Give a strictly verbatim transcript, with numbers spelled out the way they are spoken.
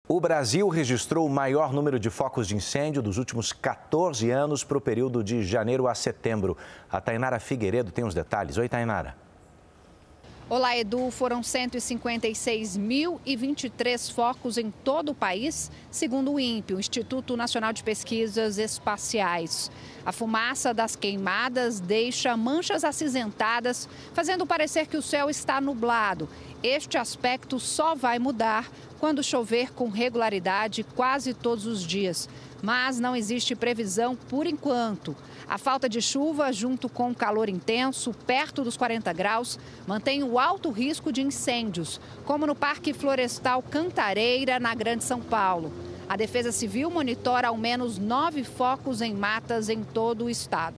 O Brasil registrou o maior número de focos de incêndio dos últimos quatorze anos para o período de janeiro a setembro. A Tainara Figueiredo tem os detalhes. Oi, Tainara. Olá, Edu. Foram cento e cinquenta e seis mil e vinte e três focos em todo o país, segundo o INPE, o Instituto Nacional de Pesquisas Espaciais. A fumaça das queimadas deixa manchas acinzentadas, fazendo parecer que o céu está nublado. Este aspecto só vai mudar quando chover com regularidade quase todos os dias. Mas não existe previsão por enquanto. A falta de chuva, junto com o calor intenso, perto dos quarenta graus, mantém o alto risco de incêndios, como no Parque Florestal Cantareira, na Grande São Paulo. A Defesa Civil monitora ao menos nove focos em matas em todo o estado.